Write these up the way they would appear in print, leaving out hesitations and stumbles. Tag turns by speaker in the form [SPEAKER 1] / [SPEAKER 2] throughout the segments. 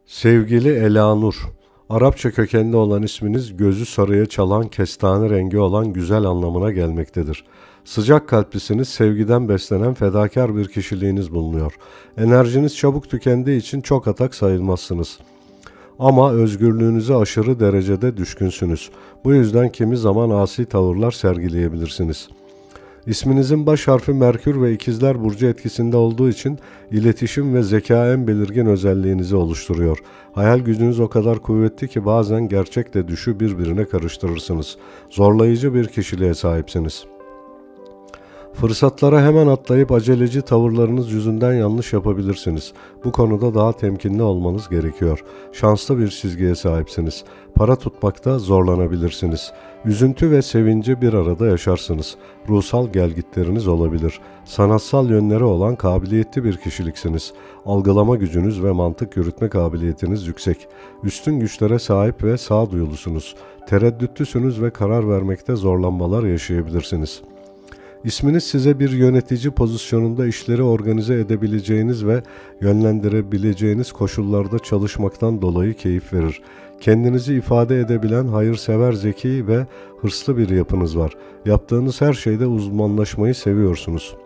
[SPEAKER 1] Sevgili Elanur, Arapça kökenli olan isminiz gözü sarıya çalan kestane rengi olan güzel anlamına gelmektedir. Sıcak kalplisiniz, sevgiden beslenen fedakar bir kişiliğiniz bulunuyor. Enerjiniz çabuk tükendiği için çok atak sayılmazsınız. Ama özgürlüğünüze aşırı derecede düşkünsünüz. Bu yüzden kimi zaman asi tavırlar sergileyebilirsiniz. İsminizin baş harfi Merkür ve İkizler Burcu etkisinde olduğu için iletişim ve zeka en belirgin özelliğinizi oluşturuyor. Hayal gücünüz o kadar kuvvetli ki bazen gerçekle düşü birbirine karıştırırsınız. Zorlayıcı bir kişiliğe sahipsiniz. Fırsatlara hemen atlayıp aceleci tavırlarınız yüzünden yanlış yapabilirsiniz. Bu konuda daha temkinli olmanız gerekiyor. Şanslı bir çizgiye sahipsiniz. Para tutmakta zorlanabilirsiniz. Üzüntü ve sevinci bir arada yaşarsınız. Ruhsal gelgitleriniz olabilir. Sanatsal yönleri olan kabiliyetli bir kişiliksiniz. Algılama gücünüz ve mantık yürütme kabiliyetiniz yüksek. Üstün güçlere sahip ve sağduyulusunuz. Tereddütlüsünüz ve karar vermekte zorlanmalar yaşayabilirsiniz. İsminiz size bir yönetici pozisyonunda işleri organize edebileceğiniz ve yönlendirebileceğiniz koşullarda çalışmaktan dolayı keyif verir. Kendinizi ifade edebilen, hayırsever, zeki ve hırslı bir yapınız var. Yaptığınız her şeyde uzmanlaşmayı seviyorsunuz.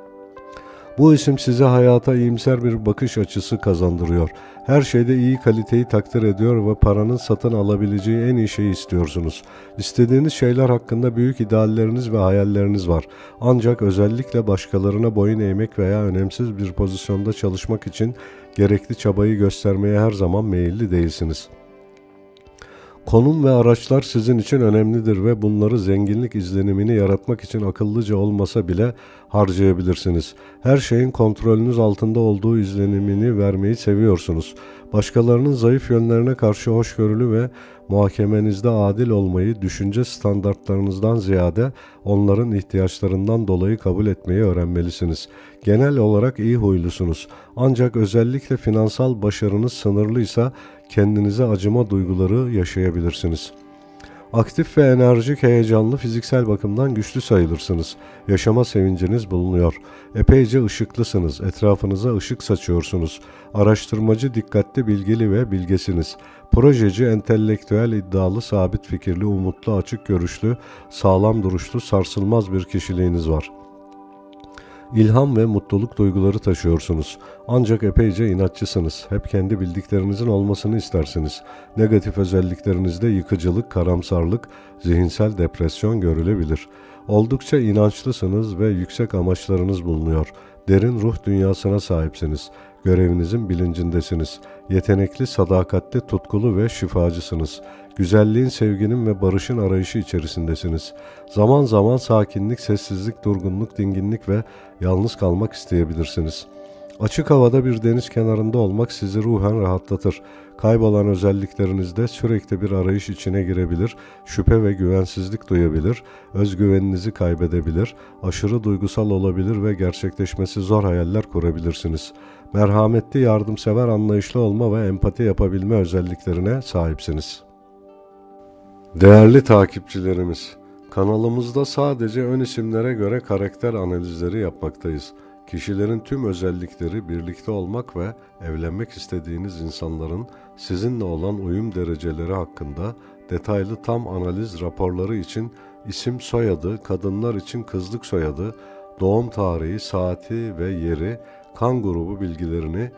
[SPEAKER 1] Bu isim size hayata iyimser bir bakış açısı kazandırıyor. Her şeyde iyi kaliteyi takdir ediyor ve paranın satın alabileceği en iyi şeyi istiyorsunuz. İstediğiniz şeyler hakkında büyük idealleriniz ve hayalleriniz var. Ancak özellikle başkalarına boyun eğmek veya önemsiz bir pozisyonda çalışmak için gerekli çabayı göstermeye her zaman meyilli değilsiniz. Konum ve araçlar sizin için önemlidir ve bunları zenginlik izlenimini yaratmak için akıllıca olmasa bile harcayabilirsiniz. Her şeyin kontrolünüz altında olduğu izlenimini vermeyi seviyorsunuz. Başkalarının zayıf yönlerine karşı hoşgörülü ve muhakemenizde adil olmayı, düşünce standartlarınızdan ziyade onların ihtiyaçlarından dolayı kabul etmeyi öğrenmelisiniz. Genel olarak iyi huylusunuz. Ancak özellikle finansal başarınız sınırlıysa kendinize acıma duyguları yaşayabilirsiniz. Aktif ve enerjik, heyecanlı, fiziksel bakımdan güçlü sayılırsınız. Yaşama sevinciniz bulunuyor. Epeyce ışıklısınız. Etrafınıza ışık saçıyorsunuz. Araştırmacı, dikkatli, bilgili ve bilgesiniz. Projeci, entelektüel, iddialı, sabit fikirli, umutlu, açık görüşlü, sağlam duruşlu, sarsılmaz bir kişiliğiniz var. İlham ve mutluluk duyguları taşıyorsunuz. Ancak epeyce inatçısınız. Hep kendi bildiklerinizin olmasını istersiniz. Negatif özelliklerinizde yıkıcılık, karamsarlık, zihinsel depresyon görülebilir. Oldukça inançlısınız ve yüksek amaçlarınız bulunuyor. Derin ruh dünyasına sahipsiniz. Görevinizin bilincindesiniz. Yetenekli, sadakatli, tutkulu ve şifacısınız. Güzelliğin, sevginin ve barışın arayışı içerisindesiniz. Zaman zaman sakinlik, sessizlik, durgunluk, dinginlik ve yalnız kalmak isteyebilirsiniz. Açık havada bir deniz kenarında olmak sizi ruhen rahatlatır. Kaybolan özelliklerinizde sürekli bir arayış içine girebilir, şüphe ve güvensizlik duyabilir, özgüveninizi kaybedebilir, aşırı duygusal olabilir ve gerçekleşmesi zor hayaller kurabilirsiniz. Merhametli, yardımsever, anlayışlı olma ve empati yapabilme özelliklerine sahipsiniz. Değerli takipçilerimiz, kanalımızda sadece ön isimlere göre karakter analizleri yapmaktayız. Kişilerin tüm özellikleri, birlikte olmak ve evlenmek istediğiniz insanların sizinle olan uyum dereceleri hakkında detaylı tam analiz raporları için isim soyadı, kadınlar için kızlık soyadı, doğum tarihi, saati ve yeri, kan grubu bilgilerini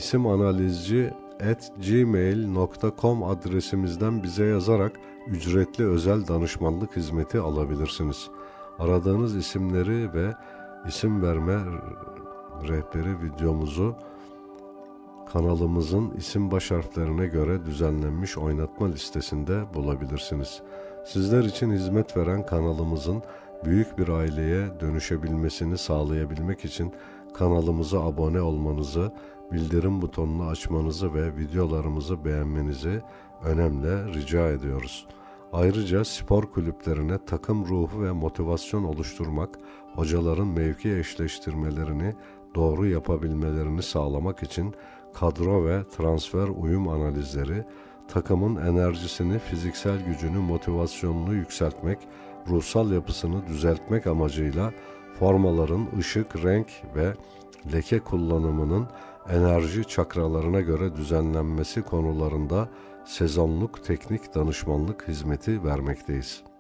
[SPEAKER 1] isimanalizci@gmail.com adresimizden bize yazarak ücretli özel danışmanlık hizmeti alabilirsiniz. Aradığınız isimleri ve isim verme rehberi videomuzu kanalımızın isim baş harflerine göre düzenlenmiş oynatma listesinde bulabilirsiniz. Sizler için hizmet veren kanalımızın büyük bir aileye dönüşebilmesini sağlayabilmek için kanalımıza abone olmanızı, bildirim butonunu açmanızı ve videolarımızı beğenmenizi önemli rica ediyoruz. Ayrıca spor kulüplerine takım ruhu ve motivasyon oluşturmak, hocaların mevki eşleştirmelerini doğru yapabilmelerini sağlamak için kadro ve transfer uyum analizleri, takımın enerjisini, fiziksel gücünü, motivasyonunu yükseltmek, ruhsal yapısını düzeltmek amacıyla formaların ışık, renk ve leke kullanımının enerji çakralarına göre düzenlenmesi konularında sezonluk teknik danışmanlık hizmeti vermekteyiz.